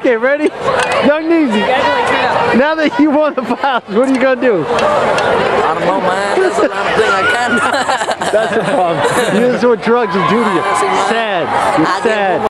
Okay, ready? Young Neezy. Now that you won the files, what are you gonna do? I don't know, man. That's the only thing I can do. That's the problem. This is what drugs will do to you. Sad. You're sad.